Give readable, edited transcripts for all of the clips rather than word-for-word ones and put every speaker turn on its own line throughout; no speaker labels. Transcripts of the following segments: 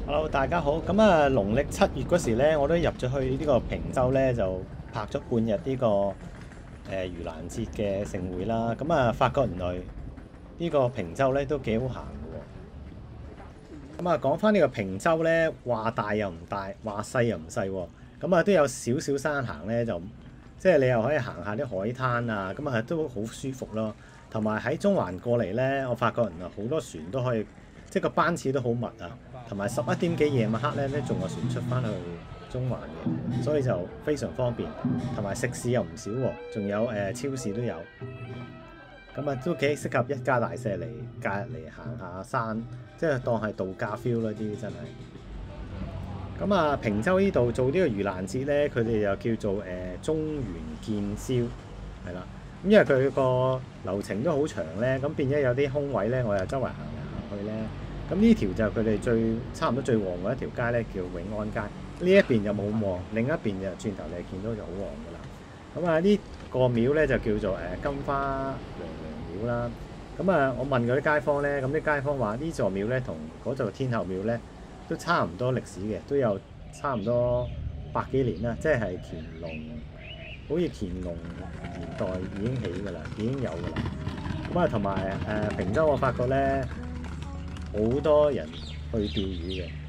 Hello，大家好。咁啊，農曆7月嗰時咧，我都入咗去呢個坪洲咧，就拍咗半日呢個盂蘭節嘅盛會啦。咁啊，發覺原來呢個坪洲咧都幾好行嘅喎。咁啊，講翻呢個坪洲咧，話大又唔大，話細又唔細喎。咁啊，都有少少山行咧，就即係你又可以行下啲海灘啊，咁啊都好舒服咯。同埋喺中環過嚟咧，我發覺原來好多船都可以，即係個班次都好密啊。同埋11點幾夜晚黑咧，仲有船出翻去中環嘅，所以就非常方便。同埋食肆又唔少喎，仲有超市都有。咁啊，都幾適合一家大細嚟假日嚟行下山，即係當係度假 feel 咯，啲真係。咁啊，坪洲呢度做呢個盂蘭節咧，佢哋又叫做中元見宵，係啦。咁因為佢個流程都好長咧，咁變咗有啲空位咧，我又周圍行嚟行去咧。咁呢條就佢哋差唔多最旺嗰一條街咧，叫永安街。呢一邊就冇咁旺，另一邊就轉頭你見到就好旺噶啦。咁啊，呢個廟咧就叫做金花娘娘廟啦。咁啊，我問嗰啲街坊咧，咁啲街坊話呢座廟咧同嗰座天后廟咧都差唔多歷史嘅，都有差唔多百幾年啦，即係乾隆，好似乾隆年代已經起噶啦，已經有噶啦。咁啊，同埋坪洲我發覺咧，好多人去釣魚嘅。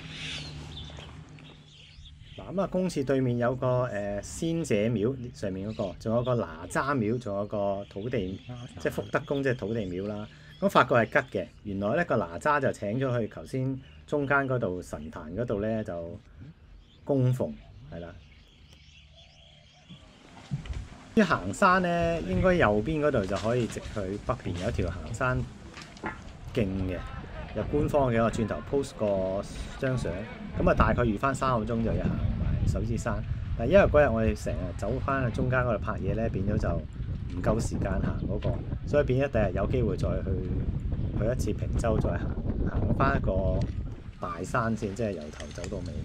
嗱咁啊，公廁對面有個仙姐廟上面嗰個，仲有個哪吒廟，仲有個土地，即係福德宮，即係土地廟啦。咁發覺係吉嘅，原來咧個哪吒就請咗去頭先中間嗰度神壇嗰度咧就供奉，係啦。啲行山咧，應該右邊嗰度就可以直去北邊有一條行山徑嘅。有官方嘅，我轉頭 post 個張相，咁啊大概預翻3個鐘就要行埋手指山。但係因為嗰日我哋成日走翻去中間嗰度拍嘢咧，變咗就唔夠時間行嗰個，所以變咗第日有機會再去一次坪洲，再行翻一個大山先，即係由頭走到尾。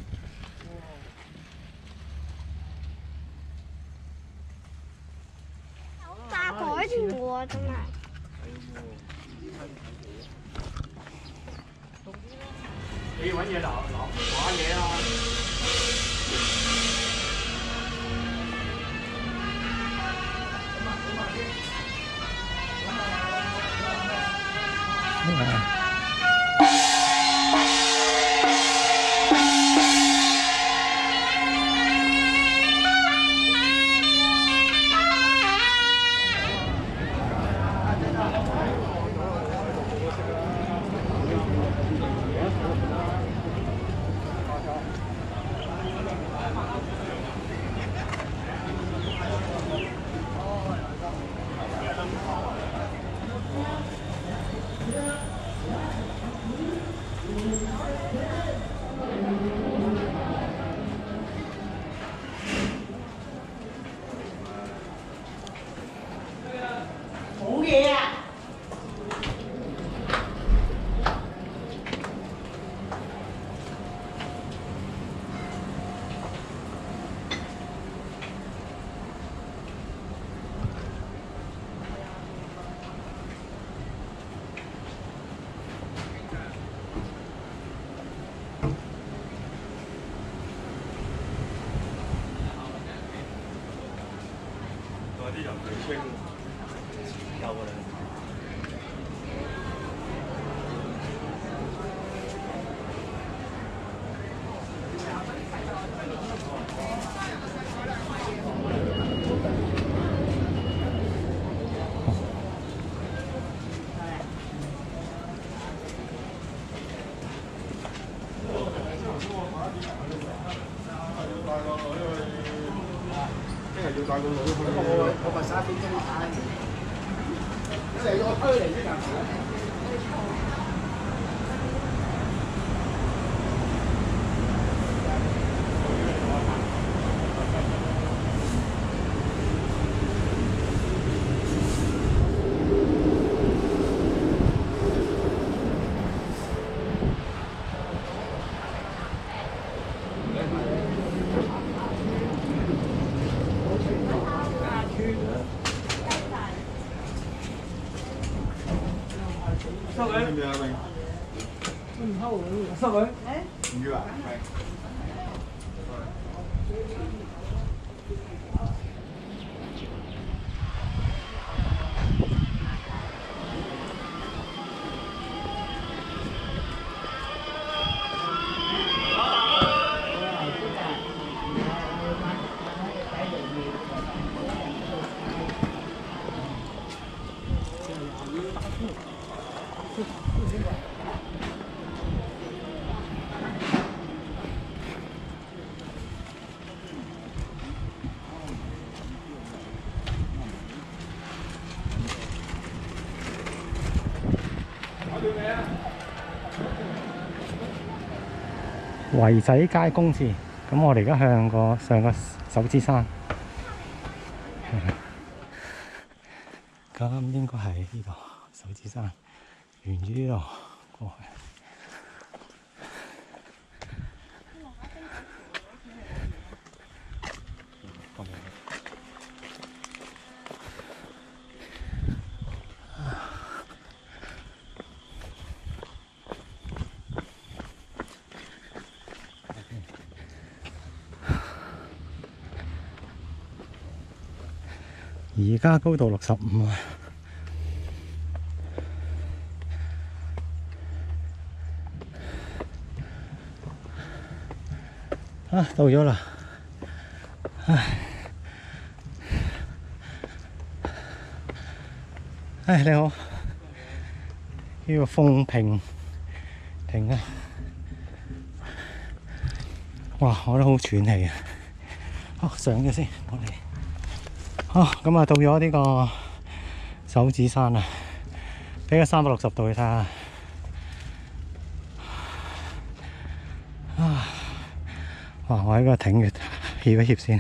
炸改條喎，真係。
你揾嘢攞嘢啊！
好嘢啊！
嗰啲人去清有㗎啦。要帶個女去。我咪11點鐘打你。嚟咗推嚟先㗎。收你。 唔要啊？
圍仔街公廁，咁我哋而家上個手指山，咁應該係呢度手指山，沿住呢度過去。而家高度65啊！到咗啦！你好，呢個風平亭啊！哇，我都好喘氣啊！上咗先，我哋。咁啊，到咗呢個手指山啦，俾個360度去睇下。哇！我喺個艇嘅歇一歇先。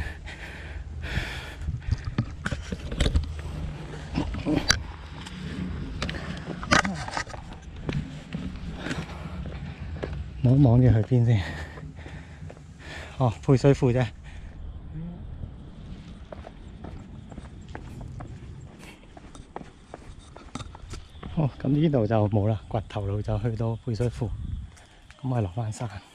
望住去邊先？配水庫啫。咁呢度就冇啦，掘頭路就去到配水庫，咁我落返山。